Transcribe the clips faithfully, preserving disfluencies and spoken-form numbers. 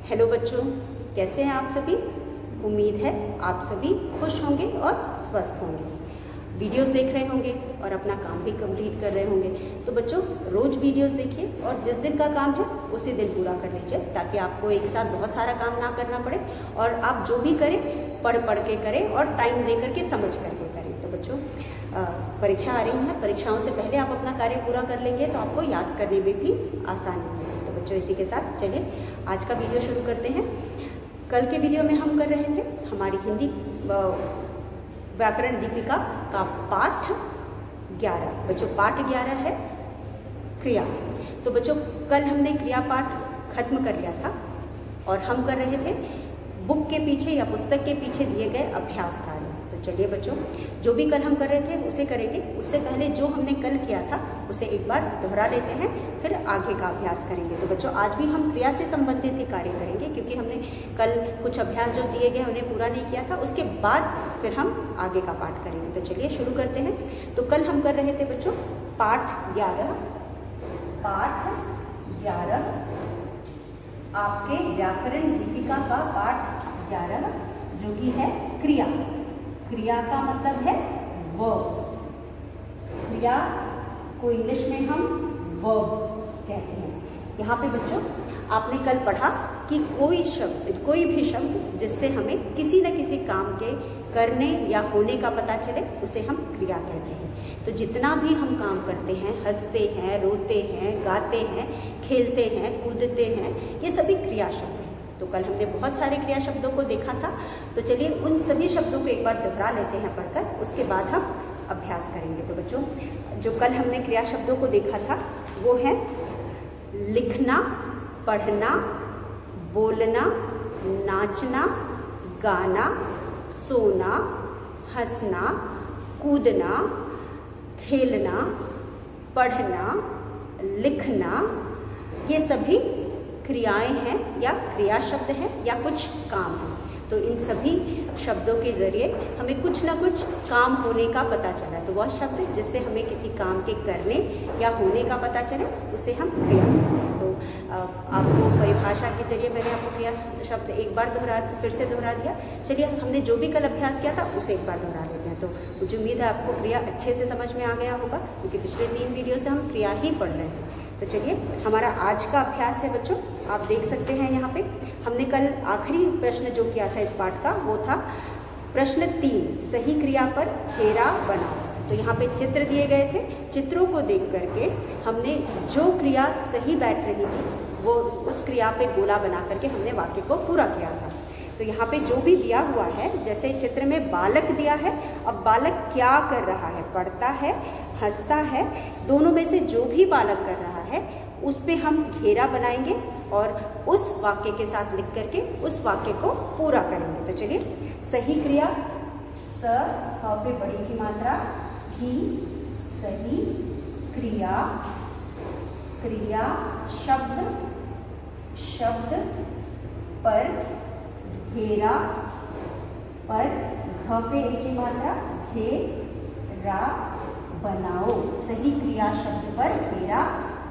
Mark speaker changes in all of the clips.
Speaker 1: Hello बच्चों, कैसे हैं आप सभी। उम्मीद है आप सभी खुश होंगे और स्वस्थ होंगे, वीडियोस देख रहे होंगे और अपना काम भी कंप्लीट कर रहे होंगे। तो बच्चों, रोज़ वीडियोस देखिए और जिस दिन का काम है उसी दिन पूरा कर लीजिए, ताकि आपको एक साथ बहुत सारा काम ना करना पड़े और आप जो भी करें पढ़ पढ़ के करें और टाइम दे करके समझ करके करें। तो बच्चों, परीक्षा आ रही है, परीक्षाओं से पहले आप अपना कार्य पूरा कर लेंगे तो आपको याद करने में भी आसानी होगी। तो बच्चों, इसी के साथ चलिए आज का वीडियो शुरू करते हैं। कल के वीडियो में हम कर रहे थे हमारी हिंदी व्याकरण दीपिका का पाठ ग्यारह। बच्चों, पाठ ग्यारह है क्रिया। तो बच्चों, कल हमने क्रिया पाठ खत्म कर लिया था और हम कर रहे थे बुक के पीछे या पुस्तक के पीछे दिए गए अभ्यास कार्य। तो चलिए बच्चों, जो भी कल हम कर रहे थे उसे करेंगे। उससे पहले जो हमने कल किया था उसे एक बार दोहरा लेते हैं, फिर आगे का अभ्यास करेंगे। तो बच्चों, आज भी हम क्रिया से संबंधित ही कार्य करेंगे, क्योंकि हमने कल कुछ अभ्यास जो दिए गए उन्हें पूरा नहीं किया था। उसके बाद फिर हम आगे का पाठ करेंगे। तो चलिए शुरू करते हैं। तो कल हम कर रहे थे बच्चों पाठ ग्यारह। पाठ ग्यारह आपके व्याकरण दीपिका का पाठ ग्यारह, जो कि है क्रिया। क्रिया का मतलब है वर्ब। क्रिया को इंग्लिश में हम वर्ब कहते हैं। यहाँ पे बच्चों, आपने कल पढ़ा कि कोई शब्द, कोई भी शब्द जिससे हमें किसी न किसी काम के करने या होने का पता चले उसे हम क्रिया कहते हैं। तो जितना भी हम काम करते हैं, हंसते हैं, रोते हैं, गाते हैं, खेलते हैं, कूदते हैं, ये सभी क्रिया शब्द हैं। तो कल हमने बहुत सारे क्रिया शब्दों को देखा था। तो चलिए उन सभी शब्दों को एक बार दोहरा लेते हैं पढ़कर, उसके बाद हम अभ्यास करेंगे। तो बच्चों, जो कल हमने क्रिया शब्दों को देखा था वो है लिखना, पढ़ना, बोलना, नाचना, गाना, सोना, हंसना, कूदना, खेलना, पढ़ना, लिखना, ये सभी क्रियाएं हैं या क्रिया शब्द हैं या कुछ काम हैं। तो इन सभी शब्दों के जरिए हमें कुछ ना कुछ काम होने का पता चला। तो वह शब्द जिससे हमें किसी काम के करने या होने का पता चले उसे हम क्रिया कहते हैं। तो आपको परिभाषा के जरिए मैंने आपको क्रिया शब्द एक बार दोहरा फिर से दोहरा दिया। चलिए, हमने जो भी कल अभ्यास किया था उसे एक बार दोहरा लेते हैं। तो मुझे उम्मीद है आपको क्रिया अच्छे से समझ में आ गया होगा, क्योंकि पिछले तीन वीडियो से हम क्रिया ही पढ़ रहे हैं। तो चलिए, हमारा आज का अभ्यास है बच्चों, आप देख सकते हैं यहाँ पे हमने कल आखिरी प्रश्न जो किया था इस पाठ का वो था प्रश्न तीन, सही क्रिया पर घेरा बनाओ। तो यहाँ पे चित्र दिए गए थे, चित्रों को देख करके हमने जो क्रिया सही बैठ रही थी वो उस क्रिया पे गोला बना करके हमने वाक्य को पूरा किया था। तो यहाँ पे जो भी दिया हुआ है, जैसे चित्र में बालक दिया है, अब बालक क्या कर रहा है, पढ़ता है, हंसता है, दोनों में से जो भी बालक कर रहा है उस पे हम घेरा बनाएंगे और उस वाक्य के साथ लिख करके उस वाक्य को पूरा करेंगे। तो चलिए, सही क्रिया, स ह पे बड़ी की मात्रा, ही, सही क्रिया, क्रिया शब्द, शब्द पर घेरा, पर घ पे एक की मात्रा, घेरा बनाओ। सही क्रिया शब्द पर घेरा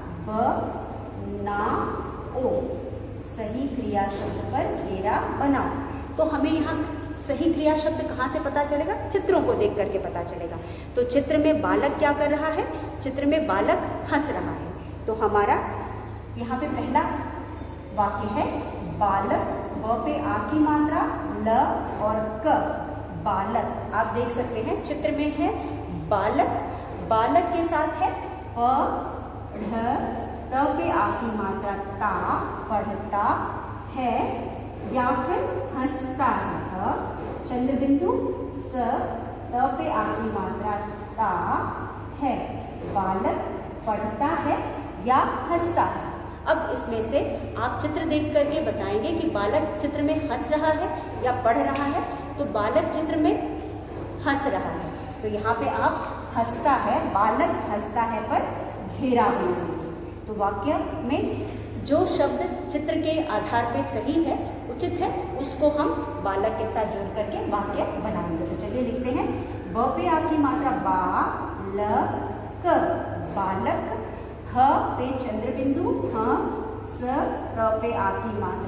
Speaker 1: बनाओ। सही क्रिया शब्द पर घेरा बनाओ। तो हमें यहाँ सही क्रिया शब्द कहाँ से पता चलेगा? चित्रों को देख करके पता चलेगा। तो चित्र में बालक क्या कर रहा है? चित्र में बालक हंस रहा है। तो हमारा यहाँ पे पहला वाक्य है बालक, ब पे आ की मात्रा, ल और क, बालक। आप देख सकते हैं चित्र में है बालक, बालक के साथ है प, ढ, त पे आ की मात्रा, ता, पढ़ता है या फिर हंसता है, ह, चंद्र बिंदु, स, त पे आ की मात्रा, ता है, बालक पढ़ता है या हंसता है। अब इसमें से आप चित्र देख करके बताएंगे कि बालक चित्र में हंस रहा है या पढ़ रहा है। तो बालक चित्र में हंस रहा है, तो यहाँ पे आप हंसता है, बालक हंसता है पर घेरा बनाएंगे। तो वाक्य में जो शब्द चित्र के आधार पे सही है, उचित है, उसको हम बालक के साथ जोड़ करके वाक्य बनाएंगे। तो चलिए लिखते हैं, ब पे आ की मात्रा बा, ल, क, बालक, ह पे चंद्र बिंदु, ह, स, र पे आ की मात्रा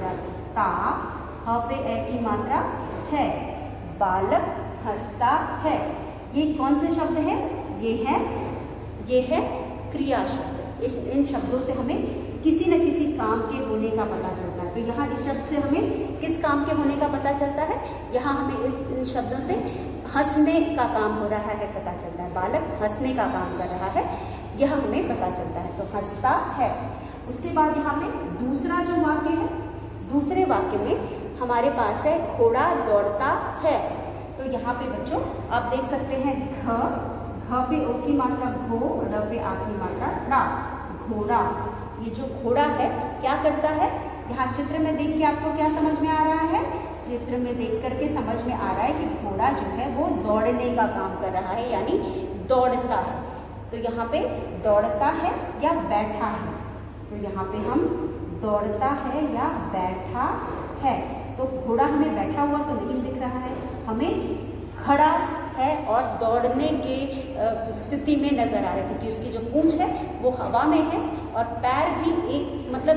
Speaker 1: ता, ह पे ए की मात्रा है, बालक हंसता है। ये कौन से शब्द है? ये है ये है क्रिया शब्द। इस इन शब्दों से हमें किसी न किसी काम के होने का पता चलता है। तो यहाँ इस शब्द से हमें किस काम के होने का पता चलता है? यहाँ हमें इस इन शब्दों से हंसने का काम हो रहा है पता चलता है। बालक हंसने का काम कर रहा है, यह हमें पता चलता है। तो हंसता है। उसके बाद यहाँ पे दूसरा जो वाक्य है, दूसरे वाक्य में हमारे पास है घोड़ा दौड़ता है। तो यहाँ पे बच्चों आप देख सकते हैं घ, घ पे ओ की मात्रा घो, र पे आ की मात्रा ड़ा, घोड़ा। ये जो घोड़ा है क्या करता है? यहाँ चित्र में देख के आपको क्या समझ में आ रहा है? चित्र में देख करके समझ में आ रहा है कि घोड़ा जो है वो दौड़ने का काम कर रहा है, यानी दौड़ता है। तो यहाँ पे दौड़ता है या बैठा है? तो यहाँ पे हम दौड़ता है या बैठा है। तो घोड़ा हमें बैठा हुआ तो नहीं दिख रहा है, हमें खड़ा है और दौड़ने के स्थिति में नजर आ रहा है, क्योंकि उसकी जो पूंछ है वो हवा में है और पैर भी एक मतलब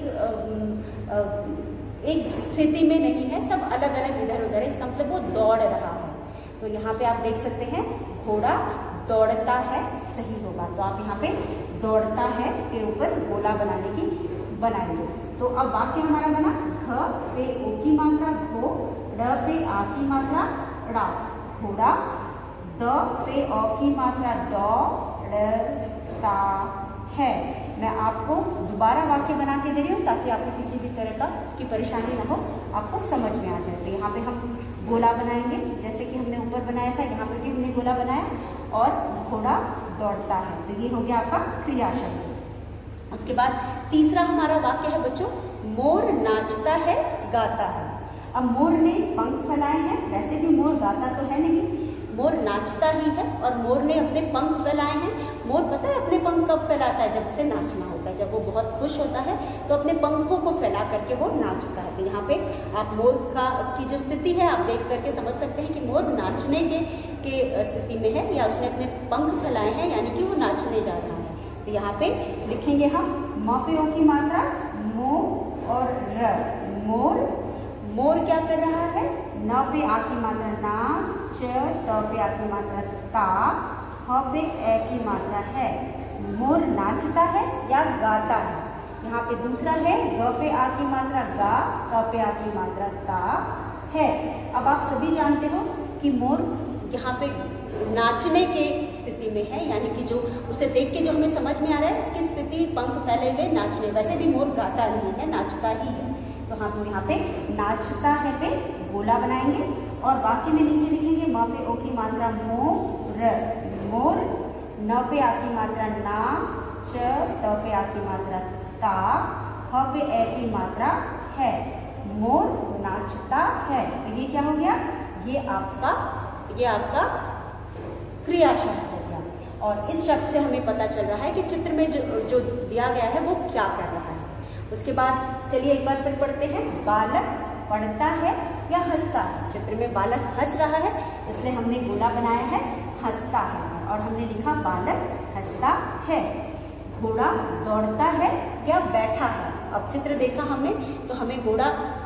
Speaker 1: एक आ, आ, एक स्थिति में नहीं है, सब अलग अलग इधर उधर है। इसका मतलब वो दौड़ रहा है। तो यहाँ पे आप देख सकते हैं घोड़ा दौड़ता है सही होगा। तो आप यहाँ पे दौड़ता है के ऊपर गोला बनाने की बनाएंगे। तो अब वाक्य हमारा बना घ पे ओ की मात्रा घो, ड पे आ की मात्रा ड़ा, घोड़ा, द पे औ की मात्रा दौड़ता है। मैं आपको दोबारा वाक्य बना के दे रही हूँ ताकि आपको किसी भी तरह का की परेशानी ना हो, आपको समझ में आ जाए। तो यहाँ पे हम गोला बनाएंगे जैसे कि हमने ऊपर बनाया था, यहाँ पर भी हमने गोला बनाया और घोड़ा दौड़ता है। तो ये हो गया आपका क्रिया शब्द। उसके बाद तीसरा हमारा वाक्य है बच्चों मोर नाचता है गाता है। अब मोर ने पंख फैलाए हैं, वैसे भी मोर गाता तो है नहीं, मोर नाचता ही है और मोर ने अपने पंख फैलाए हैं। मोर पता है अपने पंख कब फैलाता है? जब उसे नाचना होता है, जब वो बहुत खुश होता है तो अपने पंखों को फैला करके वो नाचता है। तो यहाँ पे आप मोर का की जो स्थिति है आप देख करके समझ सकते हैं कि मोर नाचने के के स्थिति में है या उसने अपने पंख फैलाए हैं, यानी कि वो नाचने जा रहा है। तो यहाँ पे लिखेंगे हम म पे ओ की मात्रा मो और र, मोर। मोर क्या कर रहा है? न पे आ की मात्रा ना, च, त पे आ की मात्रा ता, ह पे ए की मात्रा है। मोर नाचता है या गाता है? यहाँ पे दूसरा है ग पे आ की मात्रा गा, त पे आ की मात्रा ता है। अब आप सभी जानते हो कि मोर यहाँ पे नाचने के स्थिति में है, यानी कि जो उसे देख के जो हमें समझ में आ रहा है उसकी स्थिति पंख फैले हुए नाचने। वैसे भी मोर गाता नहीं है, नाचता ही है। तो हम यहाँ पे नाचता है पे गोला बनाएंगे और वाक्य में नीचे लिखेंगे म पे ओ की मात्रा मोर, मोर, न पे आ की मात्रा ना, च, त पे आ की मात्रा ता, ह पे ए की मात्रा है। मोर नाचता है। तो ये क्या हो गया? ये आपका ये आपका क्रिया शब्द हो गया। और इस शब्द से हमें पता चल रहा है कि चित्र में जो जो दिया गया है वो क्या कर रहा है। उसके बाद चलिए एक बार फिर पढ़ते हैं। बालक पढ़ता है या हंसता है? चित्र में बालक हंस रहा है इसलिए हमने गोला बनाया है हंसता है और हमने लिखा बालक हंसता है। घोड़ा दौड़ता है या बैठा है? अब चित्र देखा हमने तो हमें घोड़ा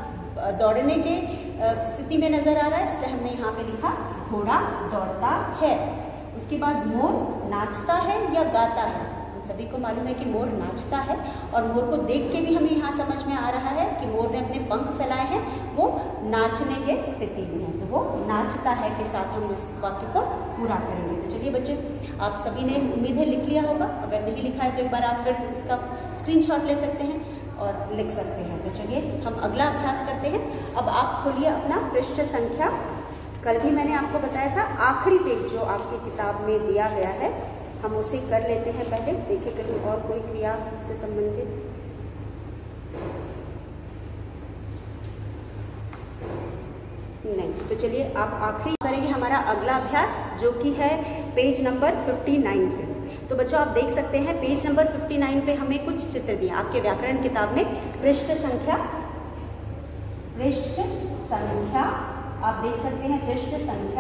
Speaker 1: दौड़ने के स्थिति में नजर आ रहा है इसलिए हमने यहाँ पे लिखा घोड़ा दौड़ता है। उसके बाद मोर नाचता है या गाता है? हम सभी को मालूम है कि मोर नाचता है और मोर को देख के भी हमें यहाँ समझ में आ रहा है कि मोर ने अपने पंख फैलाए हैं, वो नाचने के स्थिति में है। तो वो नाचता है के साथ हम इस वाक्य को पूरा करेंगे। तो चलिए बच्चे, आप सभी ने उम्मीद है लिख लिया होगा। अगर नहीं लिखा है तो एक बार आप फिर इसका स्क्रीनशॉट ले सकते हैं और लिख सकते हैं। तो चलिए हम अगला अभ्यास करते हैं। अब आप खोलिए अपना पृष्ठ संख्या, कल भी मैंने आपको बताया था आखिरी पेज जो आपकी किताब में दिया गया है हम उसे कर लेते हैं पहले। देखिए कहीं और कोई क्रिया से संबंधित नहीं। तो चलिए आप आखिरी करेंगे हमारा अगला अभ्यास जो कि है पेज नंबर उनसठ पे। तो बच्चों आप देख सकते हैं पेज नंबर उनसठ पे हमें कुछ चित्र दिए आपके व्याकरण किताब में। पृष्ठ संख्या पृष्ठ संख्या आप देख सकते हैं पृष्ठ संख्या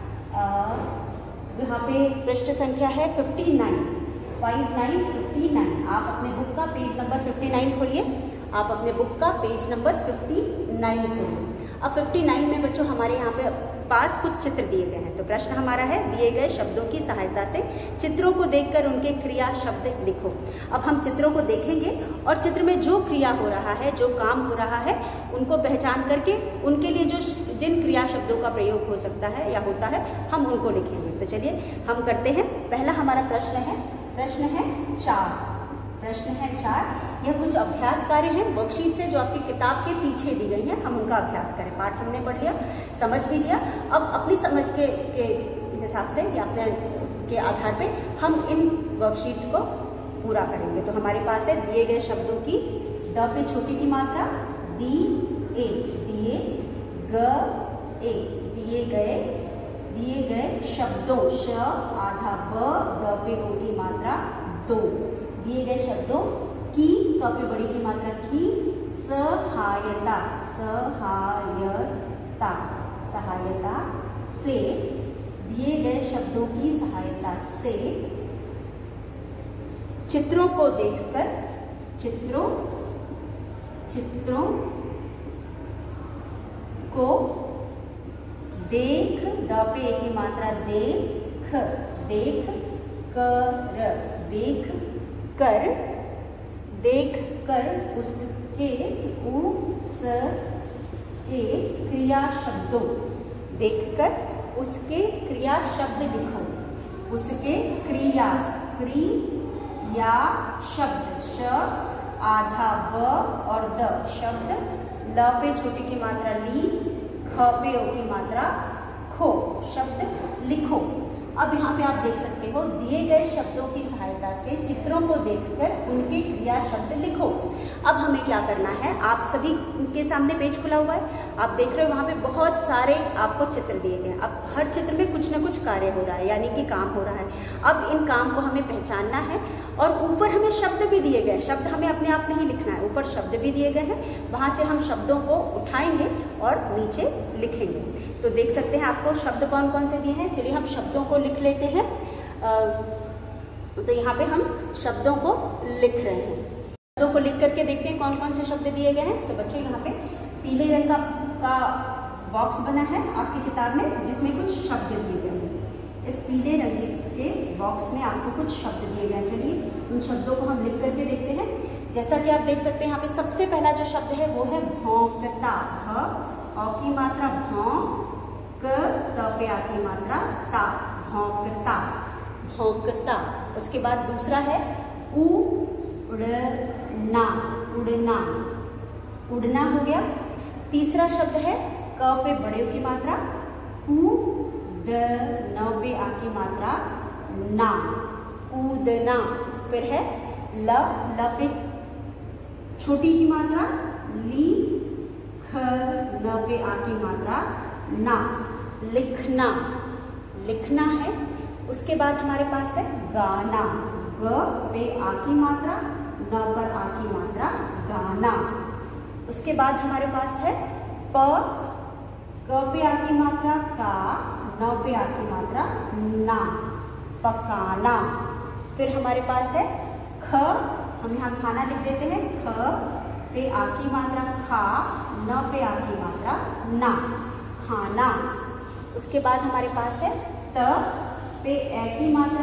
Speaker 1: यहाँ पे पृष्ठ संख्या है उनसठ, उनसठ, उनसठ। आप अपने बुक का पेज नंबर उनसठ खोलिए आप अपने बुक का पेज नंबर फिफ्टी नाइन खोलें। अब फिफ्टी नाइन में बच्चों हमारे यहाँ पे पास कुछ चित्र दिए गए हैं। तो प्रश्न हमारा है, दिए गए शब्दों की सहायता से चित्रों को देखकर उनके क्रिया शब्द लिखो। अब हम चित्रों को देखेंगे और चित्र में जो क्रिया हो रहा है, जो काम हो रहा है, उनको पहचान करके उनके लिए जो जिन क्रिया शब्दों का प्रयोग हो सकता है या होता है, हम उनको लिखेंगे। तो चलिए हम करते हैं। पहला हमारा प्रश्न है, प्रश्न है चार। प्रश्न है चार। यह कुछ अभ्यास कार्य हैं वर्कशीट से जो आपकी किताब के पीछे दी गई हैं, हम उनका अभ्यास करें। पाठ हमने पढ़ लिया, समझ भी लिया। अब अपनी समझ के, के हिसाब से या अपने के आधार पे हम इन वर्कशीट्स को पूरा करेंगे। तो हमारे पास है दिए गए शब्दों की द पे छोटी की मात्रा, दी ए, दिए ग ए, दिए गए, दिए गए शब्दों, श आधा ब, द पे ओ की मात्रा दो, दिए गए शब्दों की, क पे बड़ी की मात्रा की, सहायता, सहायता, सहायता से, दिए गए शब्दों की सहायता से चित्रों को देखकर, चित्रों चित्रों को देख, द पे ए की मात्रा देख, देख कर, देख कर, देख कर उसके, उस के क्रिया शब्दों, देखकर उसके क्रिया शब्द लिखो। उसके क्रिया, क्रिया शब्द, श आधा ब और द शब्द, ल पे छोटी की मात्रा ली, ख पे ओ की मात्रा खो, शब्द लिखो। अब यहाँ पे आप देख सकते हो, दिए गए शब्दों की सहायता से चित्रों को देखकर उनके क्रिया शब्द लिखो। अब हमें क्या करना है, आप सभी के सामने पेज खुला हुआ है, आप देख रहे हो वहाँ पे बहुत सारे आपको चित्र दिए गए। अब हर चित्र में कुछ ना कुछ कार्य हो रहा है, यानी कि काम हो रहा है। अब इन काम को हमें पहचानना है और ऊपर हमें शब्द भी दिए गए। शब्द हमें अपने आप नहीं लिखना है, ऊपर शब्द भी दिए गए हैं, वहाँ से हम शब्दों को उठाएंगे और नीचे लिखेंगे। तो देख सकते हैं आपको शब्द कौन कौन से दिए हैं। चलिए हम शब्दों को लिख लेते हैं। तो यहाँ पे हम शब्दों को लिख रहे हैं। शब्दों को लिख करके देखते हैं कौन कौन से शब्द दिए गए हैं। तो बच्चों यहाँ पे पीले रंग का, का बॉक्स बना है आपकी किताब में, जिसमें कुछ शब्द दिए गए हैं। इस पीले रंग के बॉक्स में आपको कुछ शब्द दिए गए हैं। चलिए उन शब्दों को हम लिख करके देखते हैं। जैसा कि आप देख सकते हैं यहाँ पे सबसे पहला जो शब्द है वो है भौंकता, भ औ की मात्रा भौं, क त पे आ की मात्रा ता, भौंकता, भौंकता। उसके बाद दूसरा है उड़ना, उड़ना, उड़ना हो गया। तीसरा शब्द है क पे बड़े की मात्रा, कू द न पे आ की मात्रा ना, कूदना। फिर है ल, ल पे छोटी की मात्रा ली, ख न पे आ की मात्रा ना, लिखना, लिखना है। उसके बाद हमारे पास है गाना, ग पे आ की मात्रा, न पर आ की मात्रा गाना। उसके बाद हमारे पास है प, क पे आ की मात्रा का, न पे आ की मात्रा ना, पकाना। फिर हमारे पास है ख, हम यहाँ खाना लिख देते हैं, ख पे आ की मात्रा खा, न पे आ की मात्रा ना, खाना। उसके बाद हमारे पास है त पे ए की मात्रा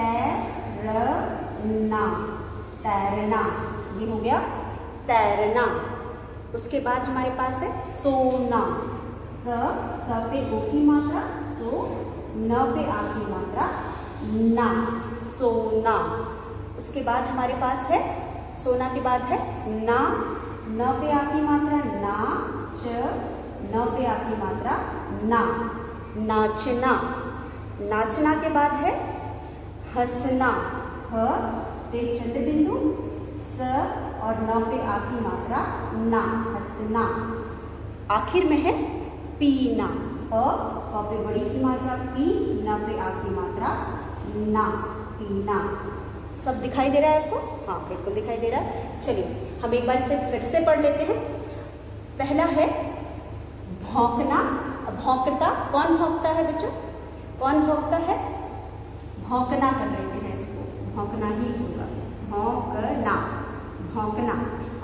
Speaker 1: तैरना, तैरना, ये हो गया तैरना। उसके बाद हमारे पास है सोना, स, स पे ओ की मात्रा सो, न पे आ की मात्रा ना, सोना। उसके बाद हमारे पास है सोना के बाद है ना, न पे आ की मात्रा ना, च, न पे आ की मात्रा ना, नाचना। नाचना के बाद है हंसना, ह पे चंद्र बिंदु, स और न पे आ की मात्रा ना, हंसना। आखिर में है पीना, प, प पे बड़ी की मात्रा पी, न पे आ की मात्रा ना, पीना। सब दिखाई दे रहा है आपको? हाँ बिल्कुल दिखाई दे रहा है। चलिए हम एक बार इसे फिर से पढ़ लेते हैं। पहला है भौंकना। भौंकता, कौन भौंकता है बच्चों? कौन भौंकता है? भौंकना कर लेते हैं इसको, भौंकना ही होगा, भौंकना, भौंकना।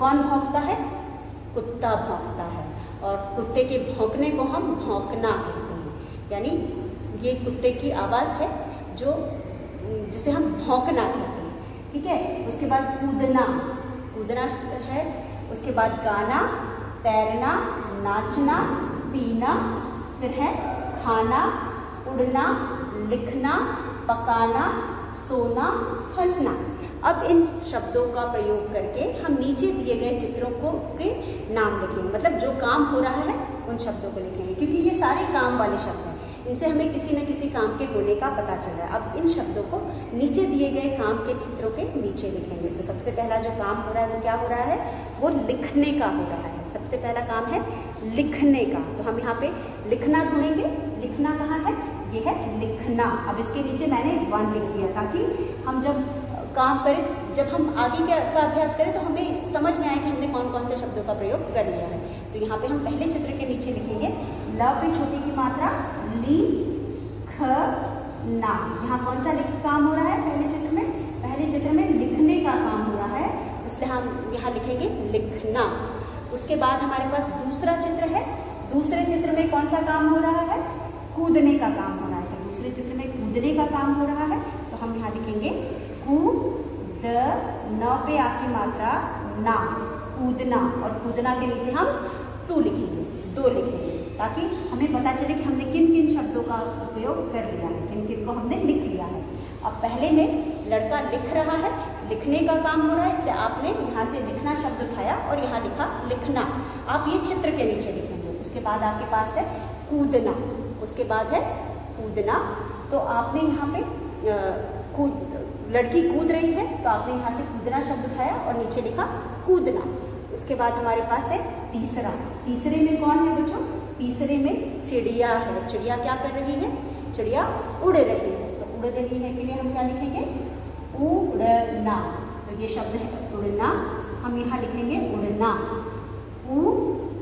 Speaker 1: कौन भौंकता है? कुत्ता भौंकता है। और कुत्ते के भौंकने को हम भौंकना कहते हैं, यानी ये कुत्ते की आवाज़ है जो जिसे हम भौंकना कहते हैं। ठीक है, उसके बाद कूदना, कूदना है। उसके बाद गाना, तैरना, नाचना, पीना, फिर है खाना, उड़ना, लिखना, पकाना, सोना, हंसना। अब इन शब्दों का प्रयोग करके हम नीचे दिए गए चित्रों को के नाम लिखेंगे, मतलब जो काम हो रहा है उन शब्दों को लिखेंगे, क्योंकि ये सारे काम वाले शब्द हैं, इनसे हमें किसी न किसी काम के होने का पता चल रहा है। अब इन शब्दों को नीचे दिए गए काम के चित्रों के नीचे लिखेंगे। तो सबसे पहला जो काम हो रहा है वो क्या हो रहा है? वो लिखने का हो रहा है। सबसे पहला काम है लिखने का। तो हम यहाँ पे लिखना ढूंढेंगे। लिखना कहाँ है? ये है लिखना। अब इसके नीचे मैंने वन लिख दिया ताकि हम जब काम करें, जब हम आगे का, का अभ्यास करें तो हमें समझ में आए कि हमने कौन कौन से शब्दों का प्रयोग कर लिया है। तो यहाँ पे हम पहले चित्र के नीचे लिखेंगे ल पे छोटी की मात्रा, ली, ख, ना। यहाँ कौन सा काम हो रहा है पहले चित्र में? पहले चित्र में लिखने का काम हो रहा है, इसलिए हम यहाँ लिखेंगे लिखना। उसके बाद हमारे पास दूसरा चित्र है। दूसरे चित्र में कौन सा काम हो रहा है? कूदने का काम हो रहा है। तो दूसरे चित्र में कूदने का काम हो रहा है, तो हम यहाँ लिखेंगे कू, द, न पे आ की मात्रा, ना, कूदना। और कूदना के नीचे हम टू लिखेंगे, दो लिखेंगे, ताकि हमें पता चले कि हमने किन किन शब्दों का उपयोग कर लिया है, किन किन को हमने लिख लिया है। अब पहले में लड़का लिख रहा है, लिखने का काम हो रहा है, इसलिए आपने यहाँ से लिखना शब्द उठाया और यहाँ लिखा लिखना। आप ये चित्र के नीचे लिखेंगे। उसके बाद आपके पास है कूदना। उसके बाद है कूदना। तो आपने यहाँ पे कूद लड़की कूद रही है, तो आपने यहाँ से कूदना शब्द उठाया और नीचे लिखा कूदना। उसके बाद हमारे पास है तीसरा। तीसरे में कौन है बच्चों? तीसरे में चिड़िया है। चिड़िया क्या कर रही है? चिड़िया उड़ रही है। तो उड़ रही है के लिए हम क्या लिखेंगे? उड़ना। तो ये शब्द है उड़ना, हम यहाँ लिखेंगे उड़ना। उ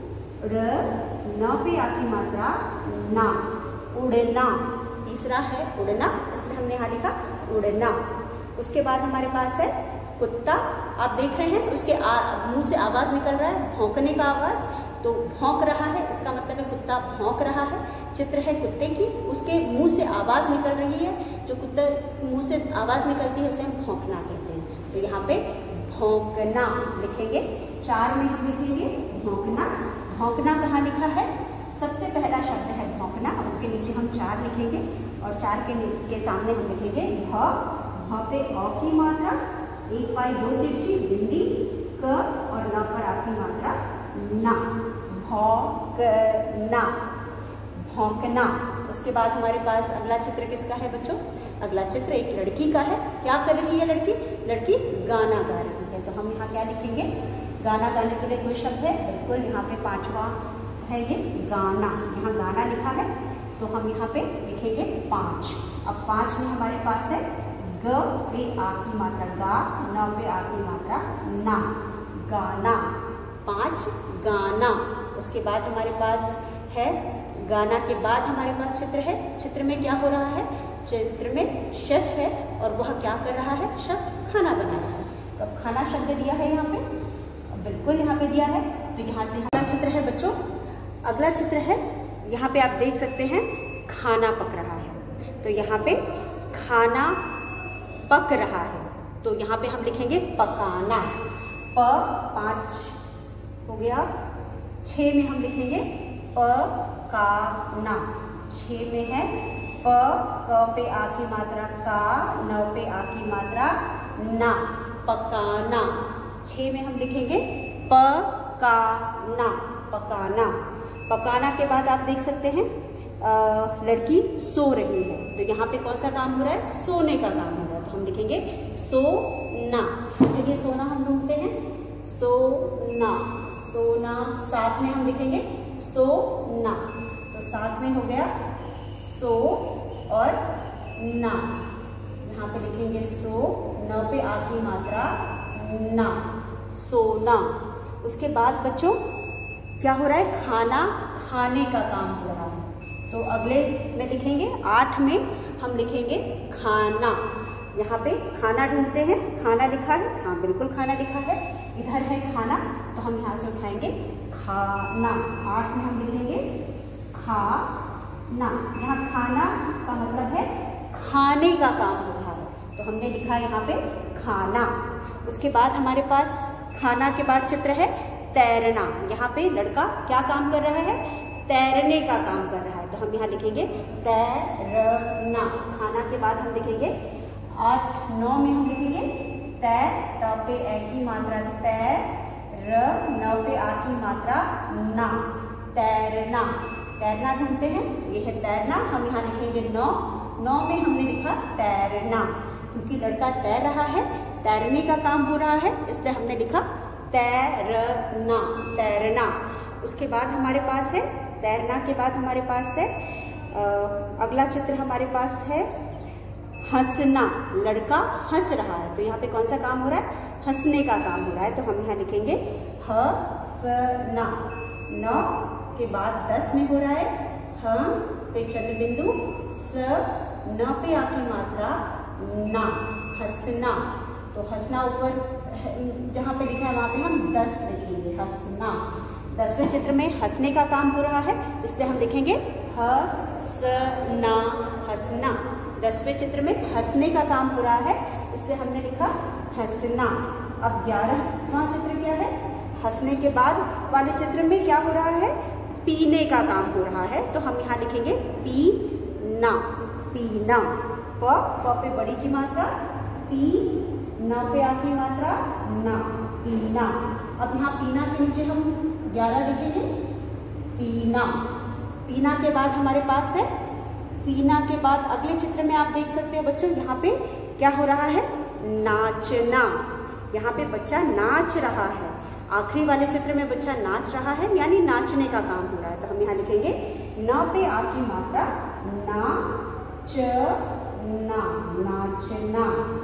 Speaker 1: र न पे आती मात्रा, ना, उड़ना। तीसरा है उड़ना, इसलिए हमने यहाँ लिखा उड़ना। उसके बाद हमारे पास है कुत्ता। आप देख रहे हैं उसके मुंह से आवाज निकल रहा है, भौंकने का आवाज। तो भौंक रहा है, इसका मतलब है कुत्ता भौंक रहा है। चित्र है कुत्ते की, उसके मुंह से आवाज निकल रही है। जो कुत्ते मुंह से आवाज निकलती है उसे हम भौंकना कहते हैं। तो यहाँ पे भौंकना लिखेंगे। चार में हम लिखेंगे भौंकना। भौंकना कहाँ लिखा है? सबसे पहला शब्द है भौंकना, उसके नीचे हम चार लिखेंगे और चार के, के सामने हम लिखेंगे भ। भ पे अ की मात्रा, एक पाई दो तिरछी बिंदी, क और न पर आ की मात्रा, ना, भौंकना, भौंकना। उसके बाद हमारे पास अगला चित्र किसका है बच्चों? अगला चित्र एक लड़की का है। क्या कर रही है लड़की? लड़की गाना गा रही है। तो हम यहाँ क्या लिखेंगे? गाना गाने के लिए कोई शब्द है? बिल्कुल, यहाँ पे पांचवा है ये गाना। यहाँ गाना लिखा है, तो हम यहाँ पे लिखेंगे पाँच। अब पाँच में हमारे पास है ग पे आ की मात्रा, गा, न पे आ की मात्रा, ना, गाना। पाँच गाना। उसके बाद हमारे पास है गाना के बाद हमारे पास चित्र है। चित्र में क्या हो रहा है? चित्र में शेफ है और वह क्या कर रहा है? शेफ खाना बना रहा है। तो अब खाना शब्द दिया है यहाँ पे, बिल्कुल यहाँ पे दिया है। तो यहाँ से अगला चित्र है बच्चों, अगला चित्र है, यहाँ पे आप देख सकते हैं खाना पक रहा है। तो यहाँ पे खाना पक रहा है, तो यहाँ पे हम लिखेंगे पकाना। प पाँच हो गया। छः में हम लिखेंगे पकाना। छः में है प, क पे आ की मात्रा का, न पे आ की मात्रा ना, पकाना। छः में हम लिखेंगे पकाना, पकाना। पकाना के बाद आप देख सकते हैं आ, लड़की सो रही है। तो यहाँ पे कौन सा काम हो रहा है? सोने का काम हो रहा है। तो हम लिखेंगे सोना। तो चलिए सोना हम ढूंढते हैं। सोना, सोना। साथ में हम लिखेंगे सोना। तो साथ में हो गया सो और ना। यहाँ पे लिखेंगे सो, न पे आ की मात्रा, ना, सोना। उसके बाद बच्चों क्या हो रहा है? खाना खाने का काम हो रहा है। तो अगले में लिखेंगे आठ में हम लिखेंगे खाना। यहाँ पे खाना ढूंढते हैं। खाना लिखा है, हाँ बिल्कुल खाना लिखा है। इधर है खाना, तो हम यहाँ से उठाएंगे खाना। आठ में हम लिखेंगे खाना। यहाँ खाना का मतलब है खाने का काम हो रहा है, तो हमने लिखा यहाँ पे खाना। उसके बाद हमारे पास खाना के बाद चित्र है तैरना। यहाँ पे लड़का क्या काम कर रहा है? तैरने का काम कर रहा है, तो हम यहाँ लिखेंगे तैरना। खाना के बाद हम लिखेंगे आठ नौ में हम लिखेंगे तै, त पे ए की मात्रा तै, र न पे आ की मात्रा ना, तैरना। तैरना ढूंढते हैं, ये है तैरना। हम यहाँ लिखेंगे नौ। नौ में हमने लिखा तैरना, क्योंकि लड़का तैर रहा है, तैरने का काम हो रहा है, इसलिए हमने लिखा तैरना, तैरना। उसके बाद हमारे पास है तैरना के बाद हमारे पास है आ, अगला चित्र हमारे पास है हंसना। लड़का हंस रहा है, तो यहाँ पे कौन सा काम हो रहा है? हंसने का काम हो रहा है, तो हम यहाँ लिखेंगे हंसना। नौ के बाद दस में हो रहा है ह पे चंद्र बिंदु, स न पे आ की मात्रा ना, हंसना। तो हंसना ऊपर जहाँ पे लिखा है वहाँ पे हम दस लिखेंगे, हंसना। दसवें चित्र में हंसने का काम हो रहा है, इसलिए हम लिखेंगे हंसना, हंसना। दसवें चित्र में हंसने का काम हो रहा है, इसलिए हमने लिखा हंसना। अब ग्यारहवां चित्र क्या है? हंसने के बाद वाले चित्र में क्या हो रहा है? पीने का काम हो रहा है, तो हम यहाँ लिखेंगे पीना, पीना। प प पे बड़ी की मात्रा, पी न पे आ की मात्रा ना, पीना। अब यहाँ पीना के नीचे हम ग्यारह लिखेंगे पीना। पीना के बाद हमारे पास है पीना के बाद अगले चित्र में आप देख सकते हो बच्चों, यहाँ पे क्या हो रहा है? नाचना। यहाँ पे बच्चा नाच रहा है। आखिरी वाले चित्र में बच्चा नाच रहा है, यानी नाचने का काम हो रहा है, तो हम यहाँ लिखेंगे न पे आ की मात्रा ना, च ना, नाचना,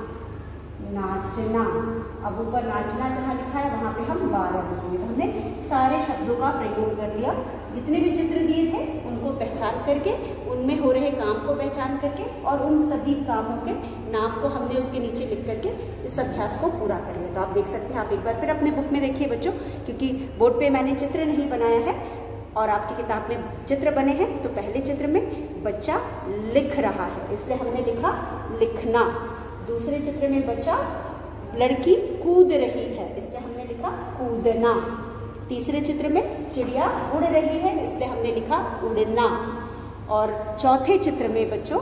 Speaker 1: नाचना। अब ऊपर नाचना जहाँ लिखा है वहाँ पे हम बारह लिखेंगे। तो हमने सारे शब्दों का प्रयोग कर लिया। जितने भी चित्र दिए थे उनको पहचान करके, उनमें हो रहे काम को पहचान करके और उन सभी कामों के नाम को हमने उसके नीचे लिख करके इस अभ्यास को पूरा कर लिया। तो आप देख सकते हैं, आप एक बार फिर अपने बुक में देखिए बच्चों, क्योंकि बोर्ड पे मैंने चित्र नहीं बनाया है और आपकी किताब में चित्र बने हैं। तो पहले चित्र में बच्चा लिख रहा है, इसलिए हमने लिखा लिखना। दूसरे चित्र में बच्चा लड़की कूद रही है, इसलिए हमने लिखा कूदना। तीसरे चित्र में चिड़िया उड़ रही है, इसलिए हमने लिखा उड़ना। और चौथे चित्र में बच्चों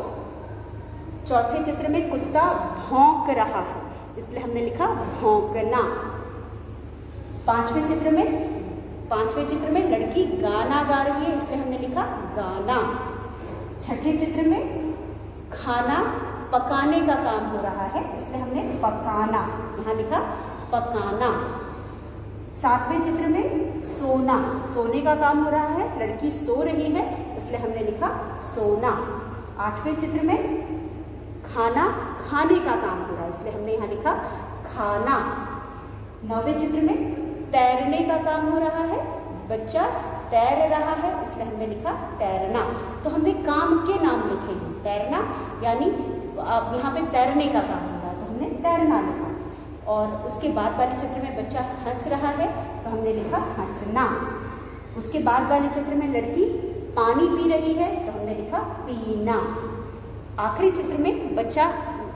Speaker 1: चौथे चित्र में कुत्ता भौंक रहा है, इसलिए हमने लिखा भौंकना। पांचवें चित्र में पांचवें चित्र में लड़की गाना गा रही है, इसलिए हमने लिखा गाना। छठे चित्र में खाना पकाने का काम हो रहा है, इसलिए हमने पकाना यहाँ लिखा पकाना। सातवें चित्र में सोना, सोने का काम हो रहा है, लड़की सो रही है, इसलिए हमने लिखा सोना। आठवें चित्र में खाना खाने का काम हो रहा है, इसलिए हमने यहाँ लिखा खाना। नौवें चित्र में तैरने का काम हो रहा है, बच्चा तैर रहा है, इसलिए हमने लिखा तैरना। तो हमने काम के नाम लिखे हैं। तैरना यानी अब यहाँ पे तैरने का काम हो रहा है, तो हमने तैरना लिखा। और उसके बाद वाले चित्र में बच्चा हंस रहा है, तो हमने लिखा हंसना। उसके बाद वाले चित्र में लड़की पानी पी रही है, तो हमने लिखा पीना। आखिरी चित्र में बच्चा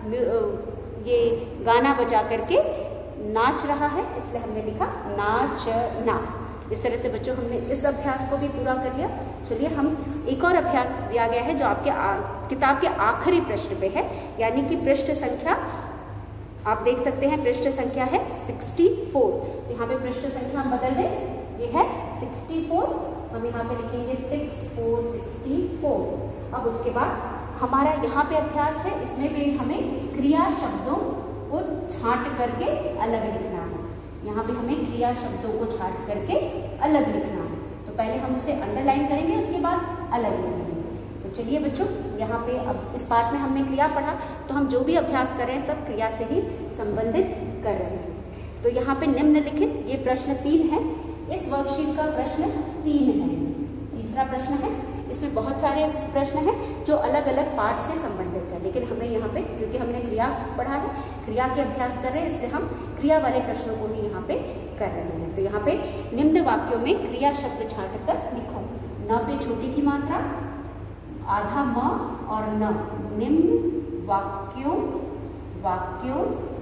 Speaker 1: ये गाना बजा करके नाच रहा है, इसलिए हमने लिखा नाचना। इस तरह से बच्चों हमने इस अभ्यास को भी पूरा कर लिया। चलिए हम एक और अभ्यास दिया गया है जो आपके आ, किताब के आखिरी पृष्ठ पे है, यानी कि पृष्ठ संख्या आप देख सकते हैं, पृष्ठ संख्या है चौंसठ। तो यहाँ पे पृष्ठ संख्या हम बदल दें, ये है चौंसठ, हम यहाँ पे लिखेंगे सिक्स फोर सिक्सटी फोर। अब उसके बाद हमारा यहाँ पे अभ्यास है, इसमें भी हमें क्रिया शब्दों को छांट करके अलग लिखना है। यहाँ पे हमें क्रिया शब्दों को छांट करके अलग लिखना है। तो पहले हम उसे अंडरलाइन करेंगे, उसके बाद अलग लिखेंगे। तो चलिए बच्चों, यहाँ पे अब इस पार्ट में हमने क्रिया पढ़ा, तो हम जो भी अभ्यास कर रहे हैं सब क्रिया से ही संबंधित कर रहे हैं। तो यहाँ पे निम्नलिखित ये प्रश्न तीन है, इस वर्कशीट का प्रश्न तीन है। तीसरा प्रश्न है, इसमें बहुत सारे प्रश्न हैं जो अलग अलग पार्ट से संबंधित है, लेकिन हमें यहाँ पे क्योंकि हमने क्रिया पढ़ा है, क्रिया के अभ्यास कर रहे हैं, इसलिए हम क्रिया वाले प्रश्नों को ही यहाँ पे कर रहे हैं। तो यहाँ पे निम्न वाक्यों में क्रिया शब्द छाट कर लिखो। न पे छोटी की मात्रा, आधा म और न। निम्न वाक्यों वाक्यों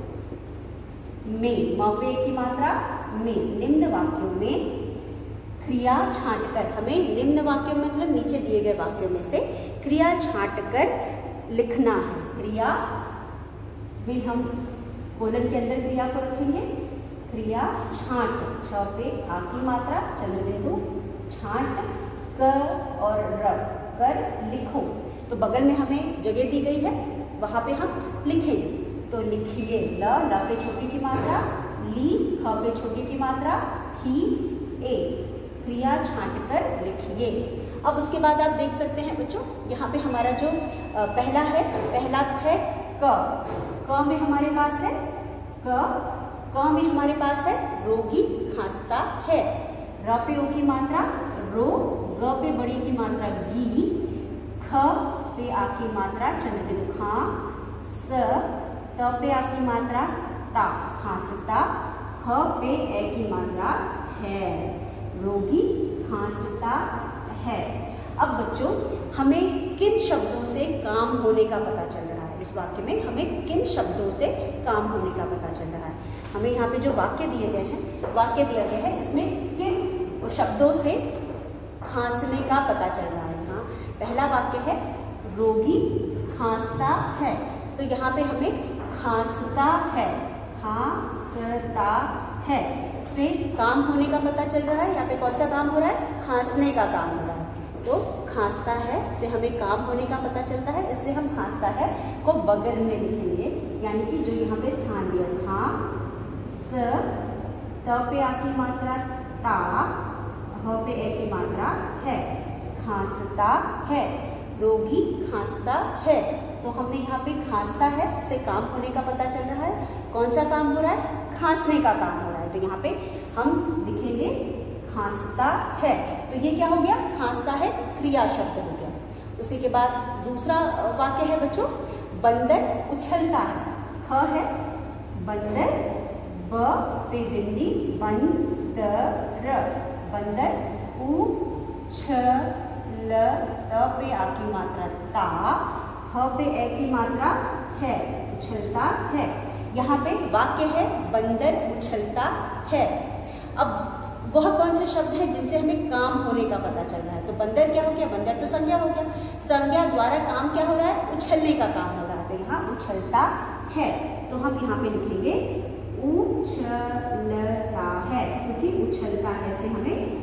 Speaker 1: में, म पे की मात्रा में, निम्न वाक्यों में क्रिया छांटकर, हमें निम्न वाक्यों में मतलब नीचे दिए गए वाक्यों में से क्रिया छांटकर लिखना है। क्रिया में हम कोलन के अंदर क्रिया को रखेंगे। क्रिया छांट, छ पे आ की मात्रा, चंद्र बिंदु, छांट कर और र, कर लिखो। तो बगल में हमें जगह दी गई है, वहां पे हम लिखेंगे। तो लिखिए, ल, ल पे छोटी की मात्रा, ली, ख पे छोटी की मात्रा, ही, ए, क्रिया छांट कर लिखिए। अब उसके बाद आप देख सकते हैं बच्चों, यहाँ पे हमारा जो पहला है, पहला है क। क में हमारे पास है क, क में हमारे पास है रोगी खांसता है। र पे ओ की मात्रा रो, ग पे बड़ी की मात्रा गी, ख पे आ की मात्रा चंद्र बिंदु खां, स, त पे आ की मात्रा ता खांसता, ह पे ए की मात्रा है, रोगी खांसता है। अब बच्चों, हमें किन शब्दों से काम होने का पता चल रहा है? इस वाक्य में हमें किन शब्दों से काम होने का पता चल रहा है? हमें यहाँ पे जो वाक्य दिए गए हैं, वाक्य दिया गया है, इसमें किन शब्दों से खांसने का पता चल रहा है? यहाँ पहला वाक्य है रोगी खांसता है, तो यहाँ पे हमें खांसता है, खांसता है से काम होने का पता चल रहा है। यहाँ पे कौन सा काम हो रहा है? खांसने का काम हो रहा है। तो खांसता है से हमें काम होने का पता चलता है, इसलिए हम खांसता है को बगल में लिखेंगे, यानी कि जो यहाँ पे स्थान दिया, खा, स, त पे आ की मात्रा ता, ह पे ए की मात्रा है, खांसता है, रोगी खांसता है। तो हमने यहाँ पे खांसता है से काम होने का पता चल रहा है। कौन सा काम हो रहा है? खांसने का काम हो रहा है। तो यहाँ पे हम लिखेंगे खांसता है। तो ये क्या हो गया? खांसता है क्रिया शब्द हो गया। उसी के बाद दूसरा वाक्य है बच्चों, बंदर उछलता है। ख है बंदर, ब पे बिंदी, बंदर, बंदर, उ छ ल त पे आ की मात्रा ता, ह पे ए की मात्रा है, उछलता है। यहाँ पे वाक्य है बंदर उछलता है। अब वह कौन से शब्द है जिनसे हमें काम होने का पता चल रहा है? तो बंदर क्या हो गया? बंदर तो संज्ञा हो गया। संज्ञा द्वारा काम क्या हो रहा है? उछलने का काम हो रहा है। तो यहाँ उछलता है, तो हम यहाँ पे लिखेंगे उछलता है, क्योंकि उछलता है से हमें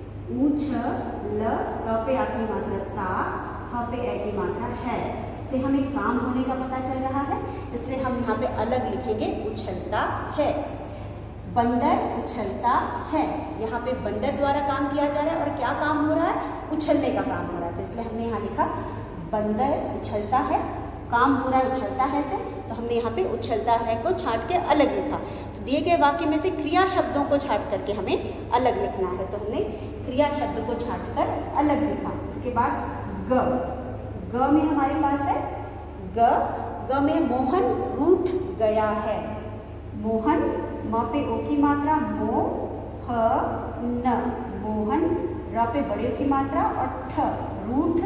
Speaker 1: उछल पे आ की मात्रा ता, ह पे ए की मात्रा है से हमें काम होने का पता चल रहा है, इसलिए हम यहाँ पे अलग लिखेंगे उछलता है। बंदर उछलता है, यहाँ पे बंदर द्वारा काम किया जा रहा है और क्या काम हो रहा है? उछलने का काम हो रहा है। तो इसलिए हमने यहाँ लिखा बंदर उछलता है, काम हो रहा है उछलता है से, तो हमने यहाँ पे उछलता है को छांट के अलग लिखा। तो दिए गए वाक्य में से क्रिया शब्दों को छांट करके हमें अलग लिखना है, तो हमने क्रिया शब्द को छांट कर अलग लिखा। उसके बाद ग, ग में हमारे पास है ग, ग में मोहन रूठ गया है। मोहन, म पे ओ की मात्रा मो, ह न, मोहन, र पे बड़े ओ की मात्रा और ठ, रूठ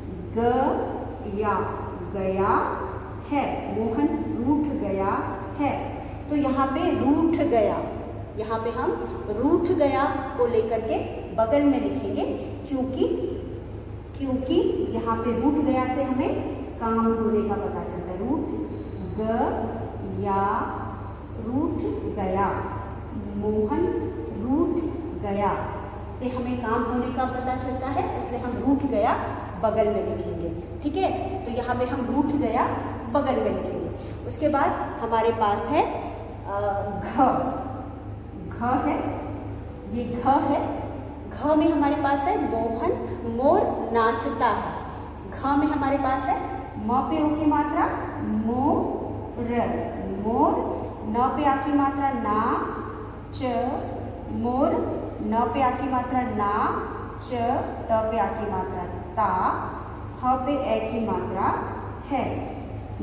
Speaker 1: गया, गया है, मोहन रूठ गया है। तो यहाँ पे रूठ गया, यहाँ पे हम रूठ गया को लेकर के बगल में लिखेंगे, क्योंकि क्योंकि यहाँ पे रूठ गया से हमें काम होने का पता चलता है। रूठ ग या, रूठ गया, मोहन रूठ गया से हमें काम होने का पता चलता है, इसलिए हम रूठ गया बगल में लिखेंगे। ठीक है, तो यहाँ पे हम रूठ गया बगल में लिखेंगे। उसके बाद हमारे पास है घ, घ है, ये घ है, घ में हमारे पास है मोहन मोर नाचता है। घ में हमारे पास है म पे ओ की मात्रा मोर, मोर, न पे आ की मात्रा ना, च, मोर, न पे आ की मात्रा ना, च, त पे आ की मात्रा ता, ह पे ए की मात्रा है,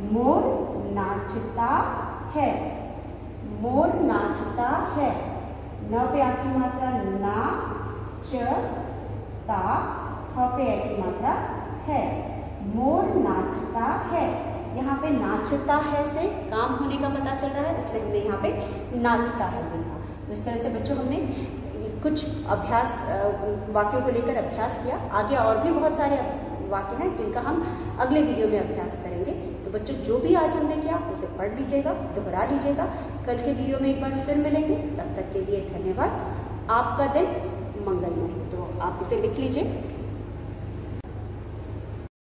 Speaker 1: मोर नाचता है, मोर नाचता है। न पे आ की मात्रा ना, च, ता, ह पे ए की मात्रा है। मोर नाचता है, यहाँ पे नाचता है से काम होने का पता चल रहा है, इसलिए हमने यहाँ पे नाचता है लिखा। तो इस तरह से बच्चों हमने कुछ अभ्यास वाक्यों को लेकर अभ्यास किया। आगे और भी बहुत सारे वाक्य हैं जिनका हम अगले वीडियो में अभ्यास करेंगे। तो बच्चों जो भी आज हमने किया उसे पढ़ लीजिएगा, दोहरा लीजिएगा। कल के वीडियो में एक बार फिर मिलेंगे, तब तक के लिए धन्यवाद। आपका दिन मंगलमय। तो आप इसे लिख लीजिए।